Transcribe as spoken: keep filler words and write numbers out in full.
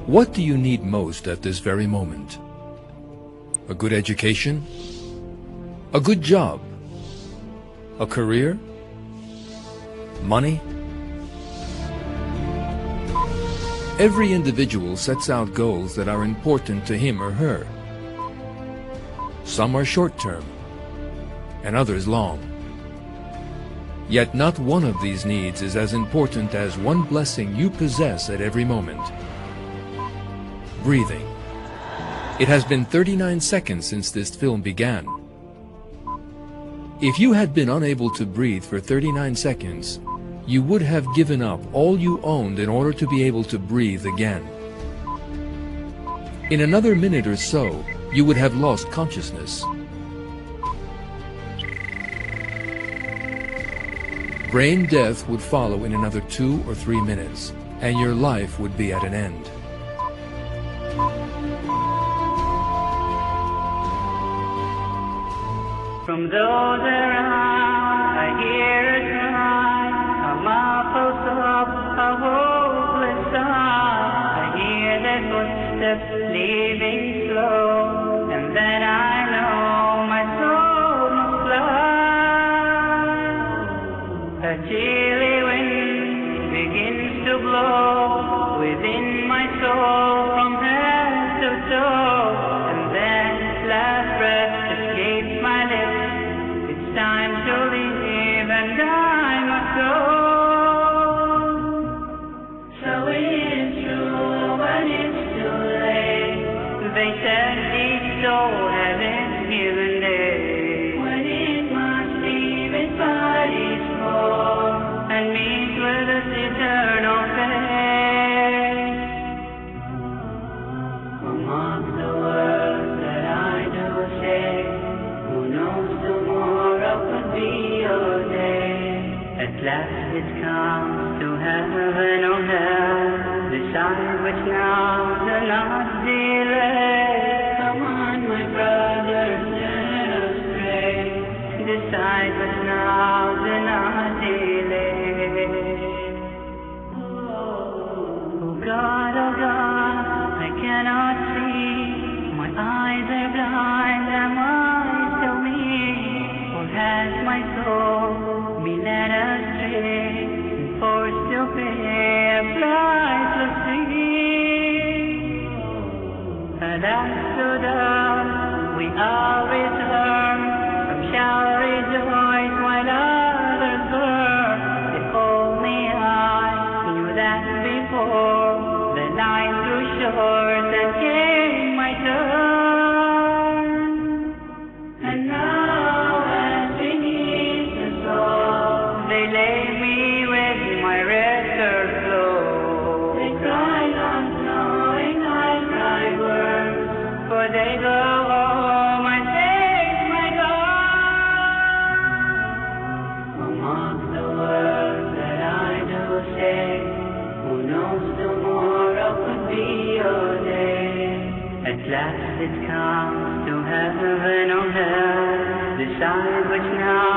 What do you need most at this very moment? A good education? A good job? A career? Money? Every individual sets out goals that are important to him or her. Some are short-term, and others long. Yet not one of these needs is as important as one blessing you possess at every moment: breathing. It has been thirty-nine seconds since this film began. If you had been unable to breathe for thirty-nine seconds, you would have given up all you owned in order to be able to breathe again. In another minute or so, you would have lost consciousness. Brain death would follow in another two or three minutes, and your life would be at an end. From those around, I hear a cry, a muffled sob, a hopeless sigh. I hear their footsteps leaving slow, and then I know my soul must fly. A chilly wind begins to blow within my soul from head to toe, and then last breath escapes my lips. It's time to leave and I must go. So it's true, but it's too late. They said each soul has its given day, when it must leave its body's form and meet with its eternal fate. Amongst the words that I do say, who knows tomorrow could be your day. At last it comes to heaven or hell, decide which now, do not delay. Come on, my brothers, let us pray. Decide which now, do not delay. Oh God, oh God, I cannot see. My eyes are blind, am I still me? Or has my soul been led astray and forced to pay a priceless fee? Alas, to those we all return, from shall rejoice while others burn. If only I knew that before the night grew short and came my turn. And now as beneath the soul they lay me with my record flow. They cry not knowing I cry words, for they go home and take my God. Amongst the words that I do say, who knows tomorrow could be your day. At last it comes to heaven or hell, decide which now.